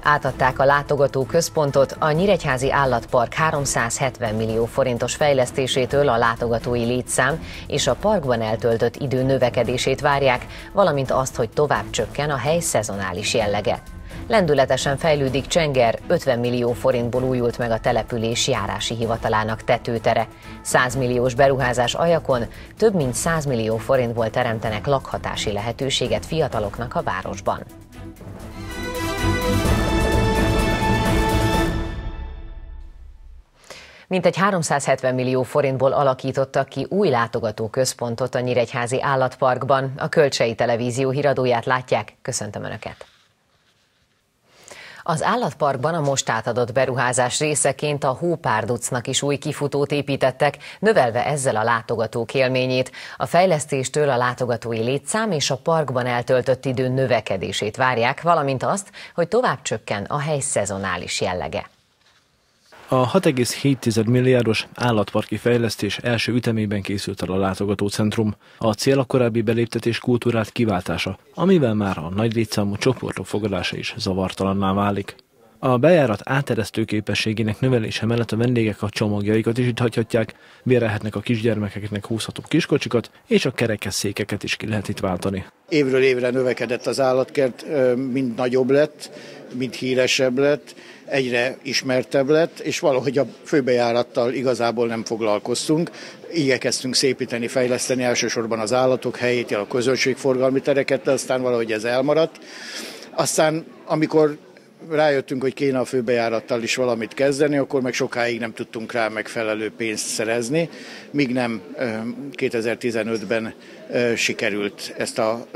Átadták a látogatóközpontot a Nyíregyházi Állatpark 370 millió forintos fejlesztésétől a látogatói létszám és a parkban eltöltött idő növekedését várják, valamint azt, hogy tovább csökken a hely szezonális jellege. Lendületesen fejlődik Csenger, 50 millió forintból újult meg a település járási hivatalának tetőtere. 100 milliós beruházás Ajakon több mint 100 millió forintból teremtenek lakhatási lehetőséget fiataloknak a városban. Mintegy 370 millió forintból alakítottak ki új látogatóközpontot a Nyíregyházi Állatparkban. A Kölcsei Televízió híradóját látják, köszöntöm Önöket! Az állatparkban a most átadott beruházás részeként a Hópárducnak is új kifutót építettek, növelve ezzel a látogatók élményét. A fejlesztéstől a látogatói létszám és a parkban eltöltött idő növekedését várják, valamint azt, hogy tovább csökken a hely szezonális jellege. A 6,7 milliárdos állatparki fejlesztés első ütemében készült el a látogatócentrum. A cél a korábbi beléptetés kultúrát kiváltása, amivel már a nagy létszámú csoportok fogadása is zavartalanná válik. A bejárat áteresztő képességének növelése mellett a vendégek a csomagjaikat is itt hagyhatják, bérelhetnek a kisgyermekeknek húzható kiskocsikat, és a kerekesszékeket is ki lehet itt váltani. Évről évre növekedett az állatkert, mind nagyobb lett, mind híresebb lett, egyre ismertebb lett, és valahogy a főbejárattal igazából nem foglalkoztunk. Igyekeztünk szépíteni, fejleszteni elsősorban az állatok helyét, a közönségforgalmi tereket, de aztán valahogy ez elmaradt. Aztán, amikor rájöttünk, hogy kéne a főbejárattal is valamit kezdeni, akkor meg sokáig nem tudtunk rá megfelelő pénzt szerezni, míg nem 2015-ben sikerült ezt a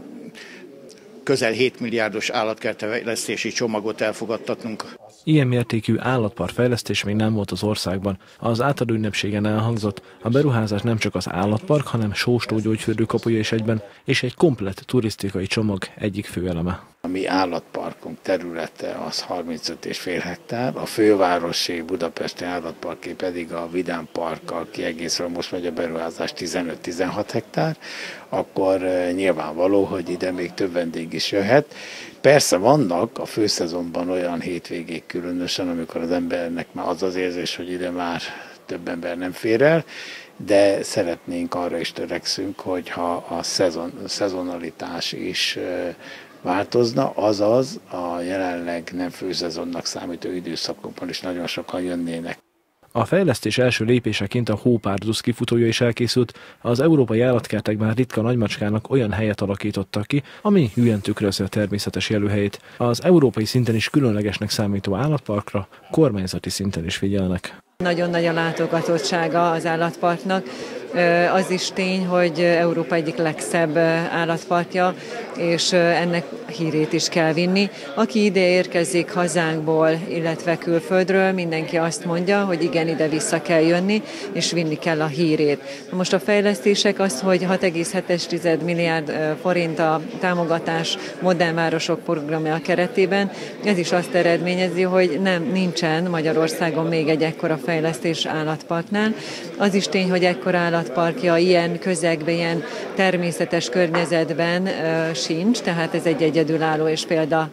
közel 7 milliárdos állatkertfejlesztési csomagot elfogadtatnunk. Ilyen mértékű állatpark fejlesztés még nem volt az országban. Az átadó ünnepségen elhangzott, a beruházás nem csak az állatpark, hanem sóstógyógyfürdő kapuja is egyben, és egy komplett turisztikai csomag egyik főeleme. A mi állatparkunk területe az 35,5 hektár, a fővárosi budapesti állatparké pedig a Vidám Parkkal kiegészülve most megy a beruházás 15-16 hektár, akkor nyilvánvaló, hogy ide még több vendég is jöhet. Persze vannak a főszezonban olyan hétvégék különösen, amikor az embernek már az az érzés, hogy ide már több ember nem fér el, de szeretnénk, arra is törekszünk, hogyha a szezonalitás is változna, azaz a jelenleg nem főszezonnak számító időszakokban is nagyon sokan jönnének. A fejlesztés első lépéseként a Hópárduc kifutója is elkészült, az európai állatkertekben ritka nagymacskának olyan helyet alakítottak ki, ami hülyen tükrözi a természetes élőhelyét. Az európai szinten is különlegesnek számító állatparkra kormányzati szinten is figyelnek. Nagyon nagy a látogatottsága az állatparknak. Az is tény, hogy Európa egyik legszebb állatparkja, és ennek hírét is kell vinni. Aki ide érkezik hazánkból, illetve külföldről, mindenki azt mondja, hogy igen, ide vissza kell jönni, és vinni kell a hírét. Most a fejlesztések az, hogy 6,7 milliárd forint a támogatás modern városok programja keretében, ez is azt eredményezi, hogy nincsen Magyarországon még egy ekkora fejlesztés állatparknál. Az is tény, hogy ekkora állatparkja ilyen közegben, ilyen természetes környezetben sincs, tehát ez egy egyedülálló és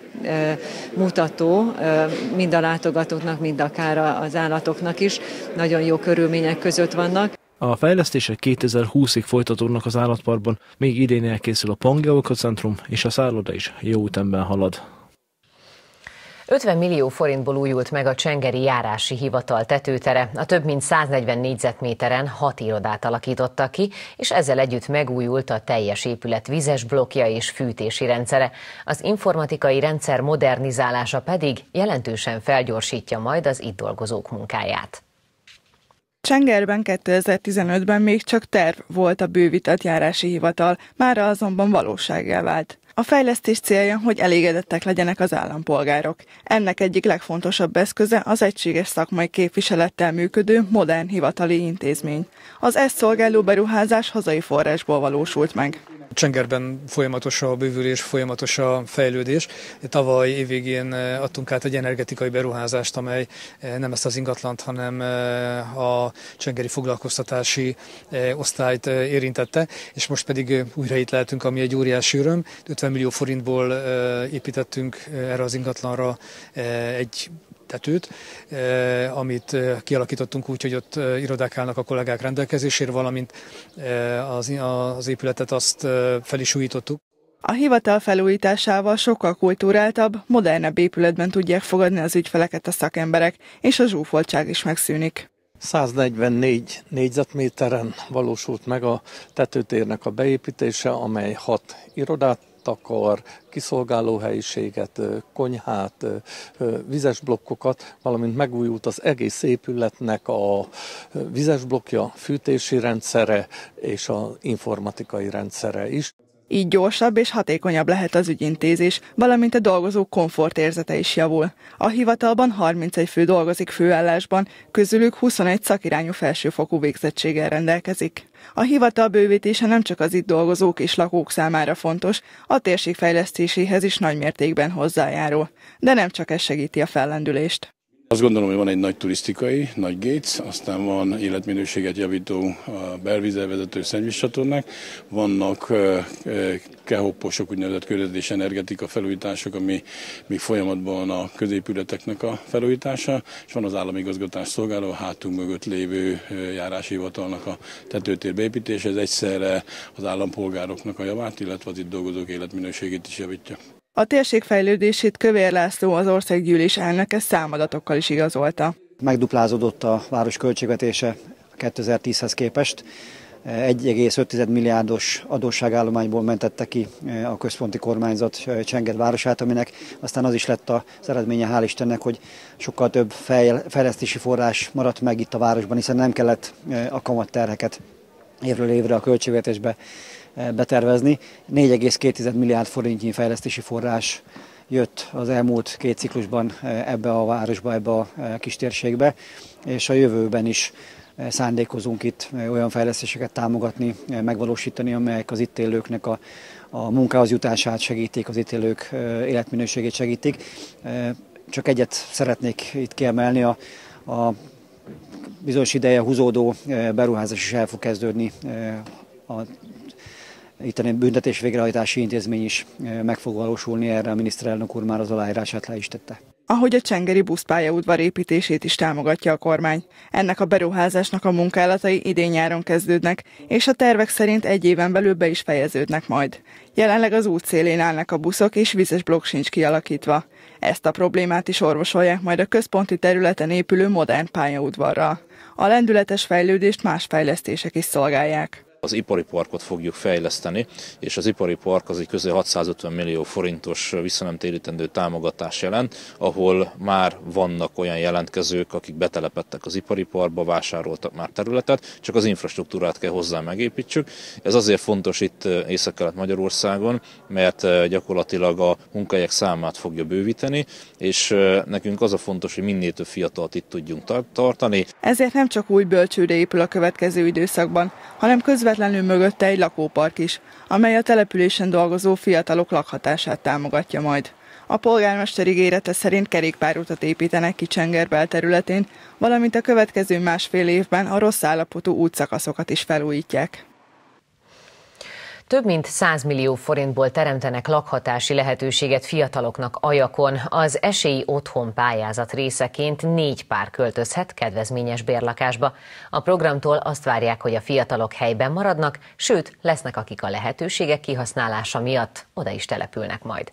példamutató mind a látogatóknak, mind akár az állatoknak is. Nagyon jó körülmények között vannak. A fejlesztések 2020-ig folytatódnak az állatparkban, még idén elkészül a Pangeologocentrum, és a szálloda is jó ütemben halad. 50 millió forintból újult meg a Csengeri Járási Hivatal tetőtere. A több mint 140 négyzetméteren 6 irodát alakítottak ki, és ezzel együtt megújult a teljes épület vizes blokkja és fűtési rendszere. Az informatikai rendszer modernizálása pedig jelentősen felgyorsítja majd az itt dolgozók munkáját. Csengerben 2015-ben még csak terv volt a bővített járási hivatal, mára azonban valósággá vált. A fejlesztés célja, hogy elégedettek legyenek az állampolgárok. Ennek egyik legfontosabb eszköze az egységes szakmai képviselettel működő modern hivatali intézmény. Az ezt szolgáló beruházás hazai forrásból valósult meg. Csengerben folyamatos a bővülés, folyamatos a fejlődés. Tavaly évvégén adtunk át egy energetikai beruházást, amely nem ezt az ingatlant, hanem a csengeri foglalkoztatási osztályt érintette, és most pedig újra itt lehetünk, ami egy óriási öröm. 50 millió forintból építettünk erre az ingatlanra egy tetőt, amit kialakítottunk úgy, hogy ott irodák állnak a kollégák rendelkezésére, valamint az épületet azt fel is újítottuk. A hivatal felújításával sokkal kulturáltabb, modernebb épületben tudják fogadni az ügyfeleket a szakemberek, és a zsúfoltság is megszűnik. 144 négyzetméteren valósult meg a tetőtérnek a beépítése, amely 6 irodát takar, kiszolgálóhelyiséget, konyhát, vizes blokkokat, valamint megújult az egész épületnek a vizes blokkja, fűtési rendszere és az informatikai rendszere is. Így gyorsabb és hatékonyabb lehet az ügyintézés, valamint a dolgozók komfortérzete is javul. A hivatalban 31 fő dolgozik főállásban, közülük 21 szakirányú felsőfokú végzettséggel rendelkezik. A hivatal bővítése nem csak az itt dolgozók és lakók számára fontos, a térség fejlesztéséhez is nagymértékben hozzájárul. De nem csak ez segíti a fellendülést. Azt gondolom, hogy van egy nagy turisztikai, nagy Gates, aztán van életminőséget javító a belvízzel vezető szennyvízcsatornák, vannak kehopposok, úgynevezett környezet és energetika felújítások, ami még folyamatban a középületeknek a felújítása, és van az állami igazgatás szolgáló, hátunk mögött lévő járási hivatalnak a tetőtér beépítése, ez egyszerre az állampolgároknak a javát, illetve az itt dolgozók életminőségét is javítja. A térség fejlődését Kövér László, az országgyűlés elnöke számadatokkal is igazolta. Megduplázódott a város költségvetése 2010-hez képest. 1,5 milliárdos adósságállományból mentette ki a központi kormányzat Csenger városát, aminek aztán az is lett az eredménye, hál' Istennek, hogy sokkal több fejlesztési forrás maradt meg itt a városban, hiszen nem kellett a kamatterheket évről évre a költségvetésbe betervezni. 4,2 milliárd forintnyi fejlesztési forrás jött az elmúlt 2 ciklusban ebbe a városba, ebbe a kistérségbe, és a jövőben is szándékozunk itt olyan fejlesztéseket támogatni, megvalósítani, amelyek az itt élőknek a munkához jutását segítik, az itt élők életminőségét segítik. Csak egyet szeretnék itt kiemelni, a bizonyos ideje húzódó beruházás is el fog kezdődni, itt a büntetés végrehajtási intézmény is meg fog valósulni, erre a miniszterelnök úr már az aláírását le is tette. Ahogy a csengeri buszpályaudvar építését is támogatja a kormány. Ennek a beruházásnak a munkálatai idén-nyáron kezdődnek, és a tervek szerint egy éven belül be is fejeződnek majd. Jelenleg az út szélén állnak a buszok, és vizes blokk sincs kialakítva. Ezt a problémát is orvosolják majd a központi területen épülő modern pályaudvarral. A lendületes fejlődést más fejlesztések is szolgálják. Az ipari parkot fogjuk fejleszteni, és az ipari park az egy közel 650 millió forintos visszanemtérítendő támogatás jelent, ahol már vannak olyan jelentkezők, akik betelepedtek az ipari parkba, vásároltak már területet, csak az infrastruktúrát kell hozzá megépítsük. Ez azért fontos itt Észak-Kelet-Magyarországon, mert gyakorlatilag a munkahelyek számát fogja bővíteni, és nekünk az a fontos, hogy minél több fiatalt itt tudjunk tartani. Ezért nem csak új bölcsőde épül a következő időszakban, hanem közvetlenül mögötte egy lakópark is, amely a településen dolgozó fiatalok lakhatását támogatja majd. A polgármester ígérete szerint kerékpárutat építenek ki Csenger belterületén, valamint a következő másfél évben a rossz állapotú útszakaszokat is felújítják. Több mint 100 millió forintból teremtenek lakhatási lehetőséget fiataloknak Ajakon. Az Esélyi Otthon pályázat részeként 4 pár költözhet kedvezményes bérlakásba. A programtól azt várják, hogy a fiatalok helyben maradnak, sőt, lesznek, akik a lehetőségek kihasználása miatt oda is települnek majd.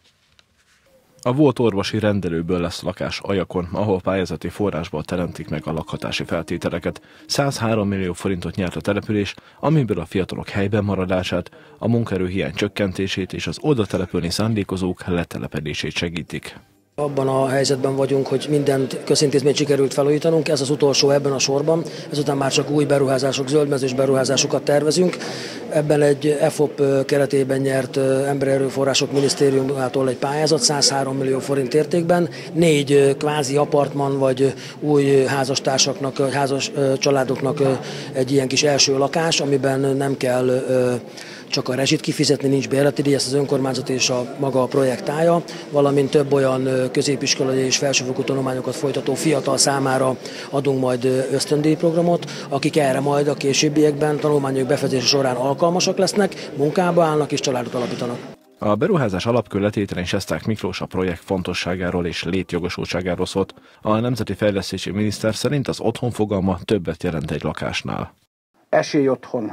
A volt orvosi rendelőből lesz lakás Ajakon, ahol pályázati forrásból teremtik meg a lakhatási feltételeket. 103 millió forintot nyert a település, amiből a fiatalok helyben maradását, a munkaerőhiány csökkentését és az oda települni szándékozók letelepedését segítik. Abban a helyzetben vagyunk, hogy mindent közintézményt sikerült felújítanunk, ez az utolsó ebben a sorban, ezután már csak új beruházások, zöldmezős beruházásokat tervezünk. Ebben egy EFOP keretében nyert Emberi Erőforrások Minisztériumától egy pályázat 103 millió forint értékben, 4 kvázi apartman vagy új házas családoknak egy ilyen kis első lakás, amiben nem kell csak a rezsit kifizetni, nincs bérleti díj, ezt az önkormányzat és a maga a projekt állja, valamint több olyan középiskolai és felsőfokú tanulmányokat folytató fiatal számára adunk majd ösztöndíjprogramot, akik erre majd a későbbiekben tanulmányok befejezése során alkalmasak lesznek, munkába állnak és családot alapítanak. A beruházás alapkőletételén Sesták Miklós a projekt fontosságáról és létjogosultságáról szólt. A Nemzeti Fejlesztési Miniszter szerint az otthon fogalma többet jelent egy lakásnál. Esély otthon.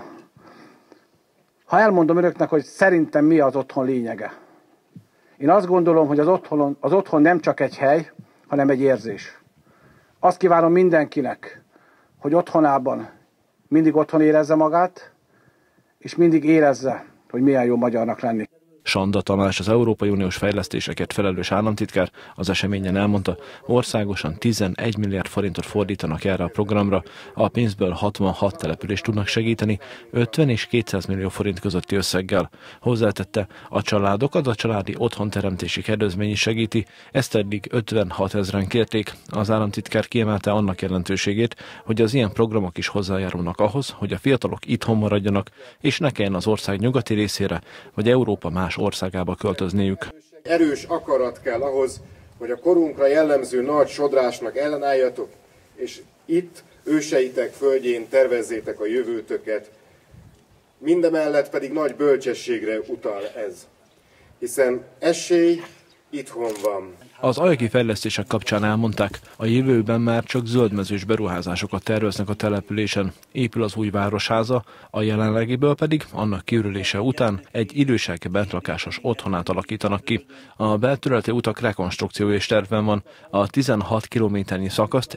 Ha elmondom önöknek, hogy szerintem mi az otthon lényege. Én azt gondolom, hogy az otthon nem csak egy hely, hanem egy érzés. Azt kívánom mindenkinek, hogy otthonában mindig otthon érezze magát, és mindig érezze, hogy milyen jó magyarnak lenni. Sanda Tamás, az Európai Uniós fejlesztésekért felelős államtitkár az eseményen elmondta, országosan 11 milliárd forintot fordítanak erre a programra, a pénzből 66 települést tudnak segíteni, 50 és 200 millió forint közötti összeggel. Hozzátette, a családokat a családi otthonteremtési kedvezmény is segíti, ezt eddig 56 000-en kérték. Az államtitkár kiemelte annak jelentőségét, hogy az ilyen programok is hozzájárulnak ahhoz, hogy a fiatalok itthon maradjanak, és ne kelljen az ország nyugati részére, vagy Európa más országába költözniük. Erős akarat kell ahhoz, hogy a korunkra jellemző nagy sodrásnak ellenálljatok, és itt őseitek földjén tervezzétek a jövőtöket. Mindemellett pedig nagy bölcsességre utal ez, hiszen esély itthon van. Az ajaki fejlesztések kapcsán elmondták, a jövőben már csak zöldmezős beruházásokat terveznek a településen. Épül az új városháza, a jelenlegiből pedig annak kiürülése után egy idősek bentlakásos otthonát alakítanak ki. A belterületi utak rekonstrukciója is tervben van. A 16 kilométernyi szakaszt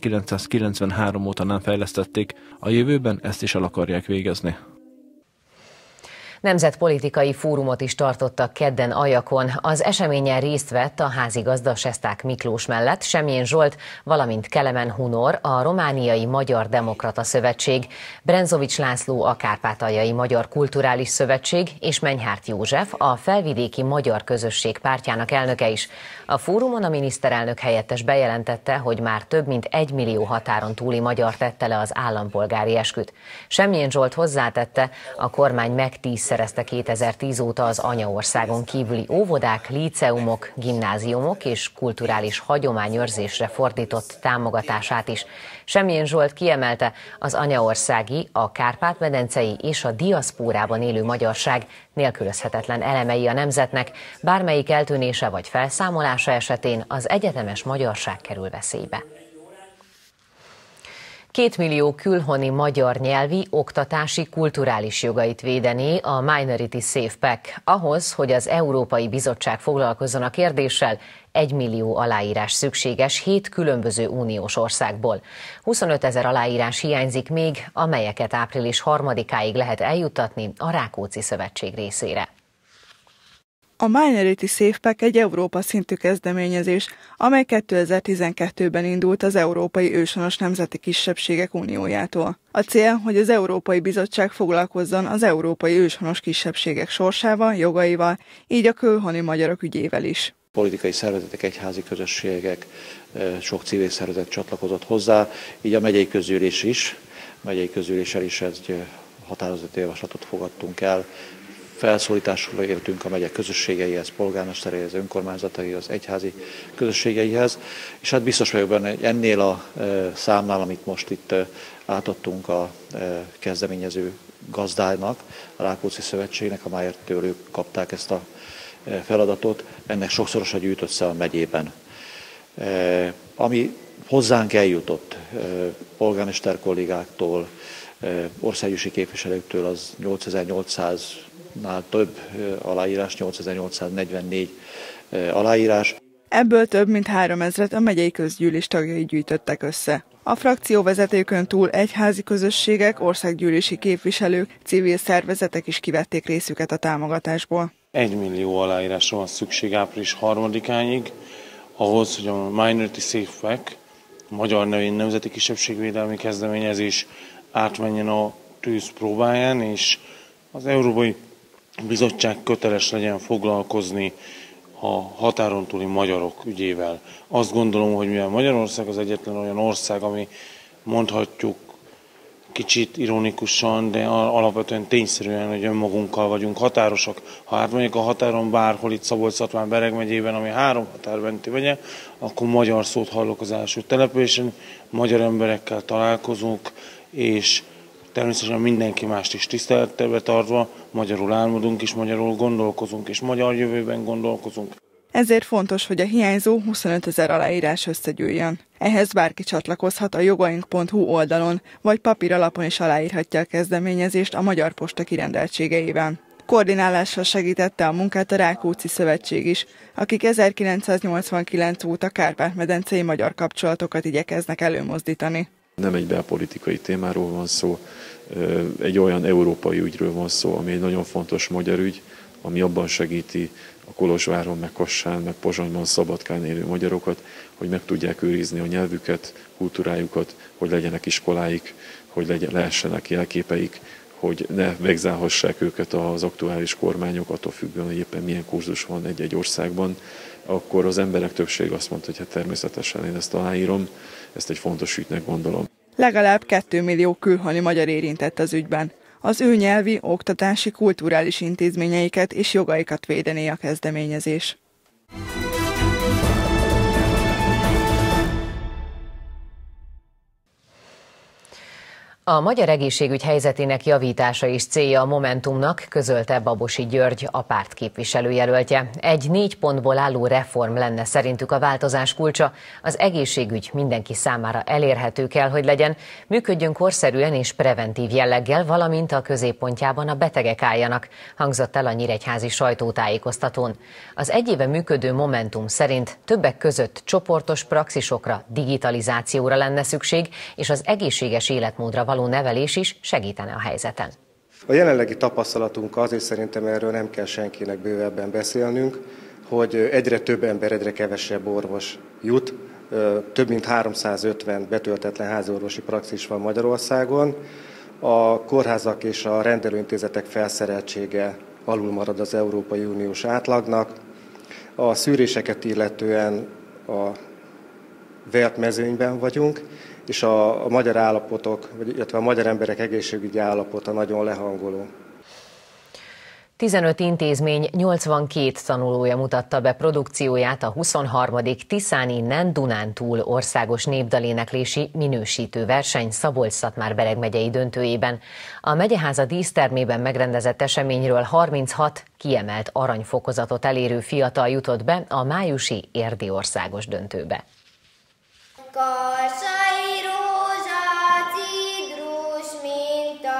1993 óta nem fejlesztették, a jövőben ezt is el akarják végezni. Nemzetpolitikai fórumot is tartottak kedden Ajakon. Az eseményen részt vett a házigazda Sesták Miklós mellett Semjén Zsolt, valamint Kelemen Hunor, a Romániai Magyar Demokrata Szövetség, Brenzovics László, a Kárpátaljai Magyar Kulturális Szövetség és Menyhárt József, a Felvidéki Magyar Közösség pártjának elnöke is. A fórumon a miniszterelnök helyettes bejelentette, hogy már több mint 1 millió határon túli magyar tette le az állampolgári esküt. Semjén Zsolt hozzátette, a kormány megtízszerezte 2010 óta az anyaországon kívüli óvodák, líceumok, gimnáziumok és kulturális hagyományőrzésre fordított támogatását is. Semjén Zsolt kiemelte, az anyaországi, a Kárpát-medencei és a diaszpórában élő magyarság nélkülözhetetlen elemei a nemzetnek, bármelyik eltűnése vagy felszámolása esetén az egyetemes magyarság kerül veszélybe. 2 millió külhoni magyar nyelvi, oktatási, kulturális jogait védené a Minority Safe Pack. Ahhoz, hogy az Európai Bizottság foglalkozzon a kérdéssel, 1 millió aláírás szükséges 7 különböző uniós országból. 25 000 aláírás hiányzik még, amelyeket április 3-áig lehet eljuttatni a Rákóczi Szövetség részére. A Minority Safe Pack egy Európa szintű kezdeményezés, amely 2012-ben indult az Európai Őshonos Nemzeti Kisebbségek Uniójától. A cél, hogy az Európai Bizottság foglalkozzon az európai őshonos kisebbségek sorsával, jogaival, így a külhoni magyarok ügyével is. Politikai szervezetek, egyházi közösségek, sok civil szervezet csatlakozott hozzá, így a megyei közgyűlés is. A megyei közgyűléssel is egy határozati javaslatot fogadtunk el. Felszólításról értünk a megyek közösségeihez, polgármestereihez, önkormányzataihoz, egyházi közösségeihez, és hát biztos vagyok benne, hogy ennél a számnál, amit most itt átadtunk a kezdeményező gazdának, a Rákóczi Szövetségnek, amelytől ők kapták ezt a feladatot, ennek sokszorosan gyűjt össze a megyében. Ami hozzánk eljutott polgármester kollégáktól, országgyűlési képviselőktől, az 8800-nál több aláírás, 8844 aláírás. Ebből több mint 3000-et a megyei közgyűlés tagjai gyűjtöttek össze. A frakcióvezetőkön túl egyházi közösségek, országgyűlési képviselők, civil szervezetek is kivették részüket a támogatásból. 1 millió aláírásra van szükség április 3-áig, ahhoz, hogy a Minority Safe Pack, a magyar nevén Nemzeti Kisebbségvédelmi Kezdeményezés átmenjen a tűz próbáján, és az Európai Bizottság köteles legyen foglalkozni a határon túli magyarok ügyével. Azt gondolom, hogy mivel Magyarország az egyetlen olyan ország, ami mondhatjuk kicsit ironikusan, de alapvetően tényszerűen, hogy önmagunkkal vagyunk határosak. Ha átmegyek a határon bárhol itt Szabolcs-Szatmár-Bereg megyében, ami 3 határmenti megye, akkor magyar szót hallok az első településen, magyar emberekkel találkozunk, és természetesen mindenki mást is tiszteletbe tartva, magyarul álmodunk és magyarul gondolkozunk, és magyar jövőben gondolkozunk. Ezért fontos, hogy a hiányzó 25 000 aláírás összegyűjjön. Ehhez bárki csatlakozhat a jogaink.hu oldalon, vagy papíralapon is aláírhatja a kezdeményezést a Magyar Posta kirendeltségeiben. Koordinálással segítette a munkát a Rákóczi Szövetség is, akik 1989 óta kárpát-medencei magyar kapcsolatokat igyekeznek előmozdítani. Nem egy belpolitikai témáról van szó, egy olyan európai ügyről van szó, ami egy nagyon fontos magyar ügy, ami abban segíti a Kolozsváron, meg Kassán, meg Pozsonyban, Szabadkán élő magyarokat, hogy meg tudják őrizni a nyelvüket, kultúrájukat, hogy legyenek iskoláik, hogy lehessenek jelképeik, hogy ne vegzálhassák őket az aktuális kormányok, attól függően, hogy éppen milyen kurzus van egy-egy országban, akkor az emberek többsége azt mondta, hogy hát természetesen én ezt aláírom, ezt egy fontos ügynek gondolom. Legalább 2 millió külhoni magyar érintett az ügyben. Az ő nyelvi, oktatási, kulturális intézményeiket és jogaikat védené a kezdeményezés. A magyar egészségügy helyzetének javítása is célja a Momentumnak, közölte Babosi György, a párt képviselőjelöltje. Egy 4 pontból álló reform lenne szerintük a változás kulcsa. Az egészségügy mindenki számára elérhető kell, hogy legyen, működjön korszerűen és preventív jelleggel, valamint a középpontjában a betegek álljanak, hangzott el a nyíregyházi sajtótájékoztatón. Az egy éve működő Momentum szerint többek között csoportos praxisokra, digitalizációra lenne szükség, és az egészséges életmódra való nevelés is segítene a helyzeten. A jelenlegi tapasztalatunk az, és szerintem erről nem kell senkinek bővebben beszélnünk, hogy egyre több ember, egyre kevesebb orvos jut. Több mint 350 betöltetlen háziorvosi praxis van Magyarországon. A kórházak és a rendelőintézetek felszereltsége alul marad az Európai Uniós átlagnak. A szűréseket illetően a vert mezőnyben vagyunk, és a magyar állapotok, illetve a magyar emberek egészségügyi állapota nagyon lehangoló. 15 intézmény 82 tanulója mutatta be produkcióját a 23. Tiszán innen Dunántúl országos népdaléneklési minősítő verseny Szabolcs-Szatmár-Bereg megyei döntőjében. A megyeháza dísztermében megrendezett eseményről 36 kiemelt aranyfokozatot elérő fiatal jutott be a májusi érdi országos döntőbe. Karsai rózsa, cidrus minta,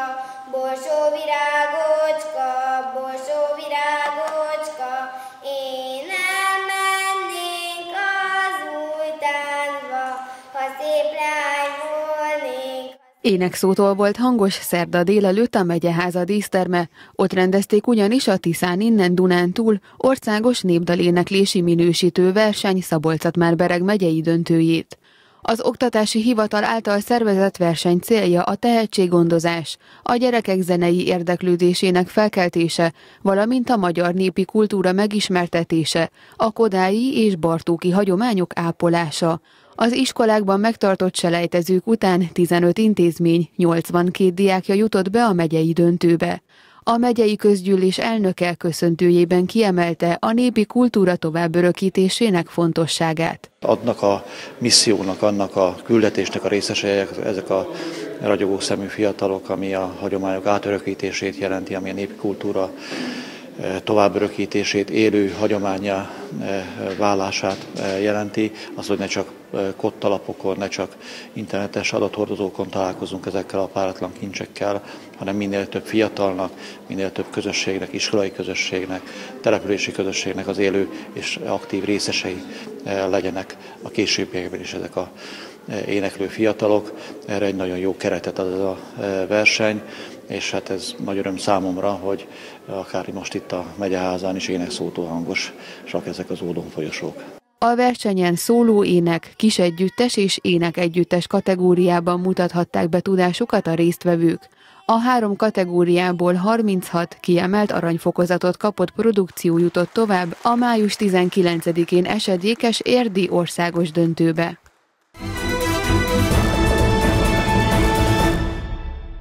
borsóvirágocska, borsóvirágocska, én elmennénk az új táncba, ha szép lány volnénk. Énekszótól volt hangos szerda délelőtt a megyeháza díszterme, ott rendezték ugyanis a Tiszán innen Dunántúl országos népdaléneklési minősítő verseny Szabolcs-Szatmár-Bereg megyei döntőjét. Az Oktatási Hivatal által szervezett verseny célja a tehetséggondozás, a gyerekek zenei érdeklődésének felkeltése, valamint a magyar népi kultúra megismertetése, a kodályi és bartóki hagyományok ápolása. Az iskolákban megtartott selejtezők után 15 intézmény, 82 diákja jutott be a megyei döntőbe. A megyei közgyűlés elnöke köszöntőjében kiemelte a népi kultúra továbbörökítésének fontosságát. Annak a missziónak, annak a küldetésnek a részesei ezek a ragyogó szemű fiatalok, ami a hagyományok átörökítését jelenti, ami a népi kultúra továbbörökítését, élő hagyománnyá válását jelenti, az, hogy ne csak kottalapokon, ne csak internetes adathordozókon találkozunk ezekkel a páratlan kincsekkel, hanem minél több fiatalnak, minél több közösségnek, iskolai közösségnek, települési közösségnek az élő és aktív részesei legyenek a későbbiekben is ezek a éneklő fiatalok. Erre egy nagyon jó keretet ad ez a verseny, és hát ez nagy öröm számomra, hogy akár most itt a megyeházán is énekszótó hangosak ezek az Ódon folyosók. A versenyen szóló ének, kisegyüttes és énekegyüttes kategóriában mutathatták be tudásukat a résztvevők. A 3 kategóriából 36 kiemelt aranyfokozatot kapott produkció jutott tovább a május 19-én esedékes érdi országos döntőbe.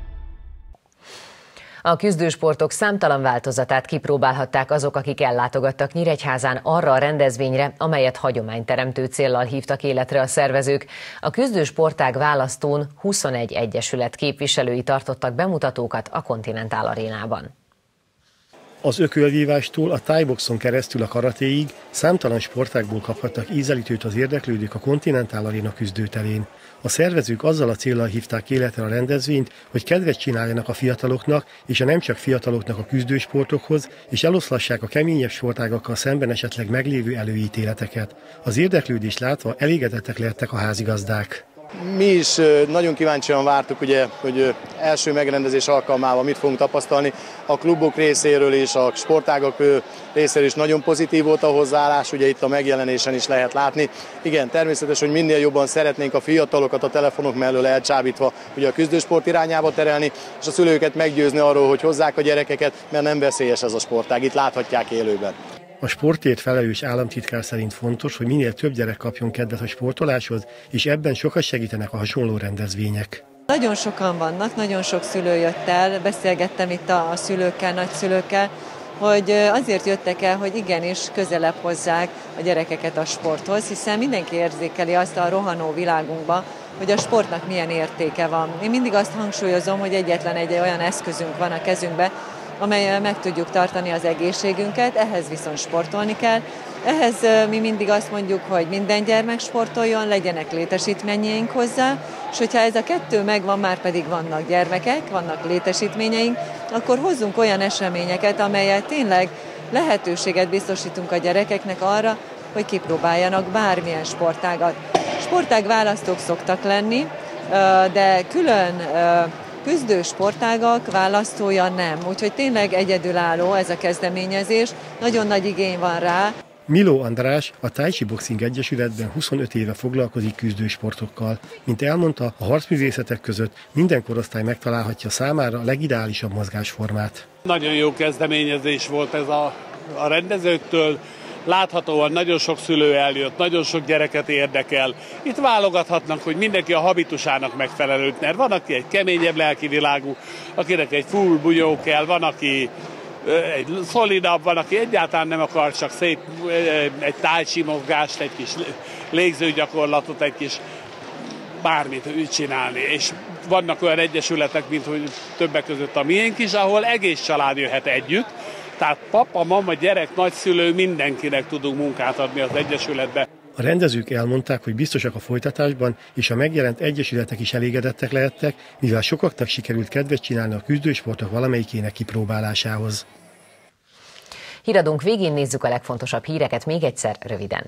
A küzdősportok számtalan változatát kipróbálhatták azok, akik ellátogattak Nyíregyházán arra a rendezvényre, amelyet hagyományteremtő céllal hívtak életre a szervezők. A küzdősportág választón 21 egyesület képviselői tartottak bemutatókat a Continental Arénában. Az ökölvívástól a thai-boxon keresztül a karatéig számtalan sportágból kaphattak ízelítőt az érdeklődők a Continental Aréna küzdőterén. A szervezők azzal a céllal hívták életre a rendezvényt, hogy kedvet csináljanak a fiataloknak, és a nem csak fiataloknak a küzdősportokhoz, és eloszlassák a keményebb sportágakkal szemben esetleg meglévő előítéleteket. Az érdeklődést látva elégedettek lettek a házigazdák. Mi is nagyon kíváncsian vártuk, ugye, hogy első megrendezés alkalmával mit fogunk tapasztalni. A klubok részéről és a sportágak részéről is nagyon pozitív volt a hozzáállás, ugye itt a megjelenésen is lehet látni. Igen, természetes, hogy minél jobban szeretnénk a fiatalokat a telefonok mellől elcsábítva ugye a küzdősport irányába terelni, és a szülőket meggyőzni arról, hogy hozzák a gyerekeket, mert nem veszélyes ez a sportág, itt láthatják élőben. A sportért felelős államtitkár szerint fontos, hogy minél több gyerek kapjon kedvet a sportoláshoz, és ebben sokat segítenek a hasonló rendezvények. Nagyon sokan vannak, nagyon sok szülő jött el, beszélgettem itt a szülőkkel, nagyszülőkkel, hogy azért jöttek el, hogy igenis közelebb hozzák a gyerekeket a sporthoz, hiszen mindenki érzékeli azt a rohanó világunkban, hogy a sportnak milyen értéke van. Én mindig azt hangsúlyozom, hogy egyetlen egy olyan eszközünk van a kezünkben, amellyel meg tudjuk tartani az egészségünket, ehhez viszont sportolni kell. Ehhez mi mindig azt mondjuk, hogy minden gyermek sportoljon, legyenek létesítményeink hozzá, és hogyha ez a kettő megvan, már pedig vannak gyermekek, vannak létesítményeink, akkor hozzunk olyan eseményeket, amelyel tényleg lehetőséget biztosítunk a gyerekeknek arra, hogy kipróbáljanak bármilyen sportágat. Sportágválasztók szoktak lenni, de külön küzdő sportágak választója nem, úgyhogy tényleg egyedülálló ez a kezdeményezés, nagyon nagy igény van rá. Miló András a Tai Chi Boxing Egyesületben 25 éve foglalkozik küzdősportokkal. Mint elmondta, a harcművészetek között minden korosztály megtalálhatja számára a legideálisabb mozgásformát. Nagyon jó kezdeményezés volt ez a rendezőktől. Láthatóan nagyon sok szülő eljött, nagyon sok gyereket érdekel. Itt válogathatnak, hogy mindenki a habitusának megfelelőt, mert van, aki egy keményebb lelki világú, akinek egy full bunyó kell, van, aki egy szolidabb, van, aki egyáltalán nem akar csak szép egy tai chi mozgást, egy kis légzőgyakorlatot, egy kis bármit csinálni. És vannak olyan egyesületek, mint hogy többek között a miénk is, ahol egész család jöhet együtt. Tehát papa, mama, gyerek, nagyszülő, mindenkinek tudunk munkát adni az egyesületbe. A rendezők elmondták, hogy biztosak a folytatásban, és a megjelent egyesületek is elégedettek lehettek, mivel sokaknak sikerült kedvet csinálni a küzdősportok valamelyikének kipróbálásához. Híradónk végén nézzük a legfontosabb híreket még egyszer röviden.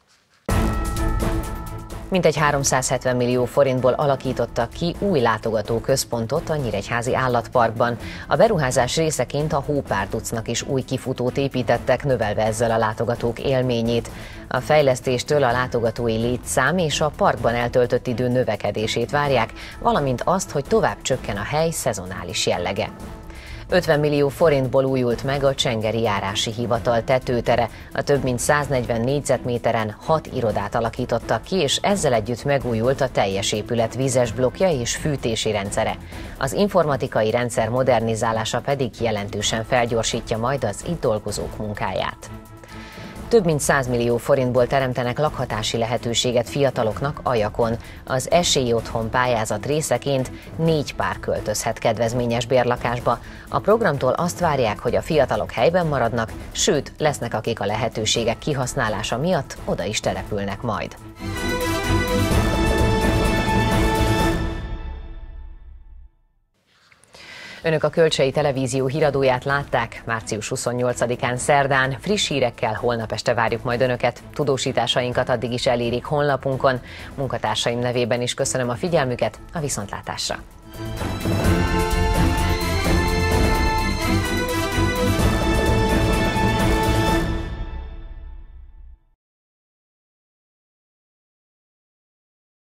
Mintegy 370 millió forintból alakítottak ki új látogatóközpontot a Nyíregyházi Állatparkban. A beruházás részeként a Hópárducnak is új kifutót építettek, növelve ezzel a látogatók élményét. A fejlesztéstől a látogatói létszám és a parkban eltöltött idő növekedését várják, valamint azt, hogy tovább csökken a hely szezonális jellege. 50 millió forintból újult meg a Csengeri Járási Hivatal tetőtere. A több mint 140 négyzetméteren 6 irodát alakítottak ki, és ezzel együtt megújult a teljes épület vízes blokkja és fűtési rendszere. Az informatikai rendszer modernizálása pedig jelentősen felgyorsítja majd az itt dolgozók munkáját. Több mint 100 millió forintból teremtenek lakhatási lehetőséget fiataloknak Ajakon. Az Esély Otthon pályázat részeként 4 pár költözhet kedvezményes bérlakásba. A programtól azt várják, hogy a fiatalok helyben maradnak, sőt, lesznek, akik a lehetőségek kihasználása miatt oda is települnek majd. Önök a Kölcsei Televízió híradóját látták március 28-án szerdán. Friss hírekkel holnap este várjuk majd Önöket. Tudósításainkat addig is elérik honlapunkon. Munkatársaim nevében is köszönöm a figyelmüket, a viszontlátásra.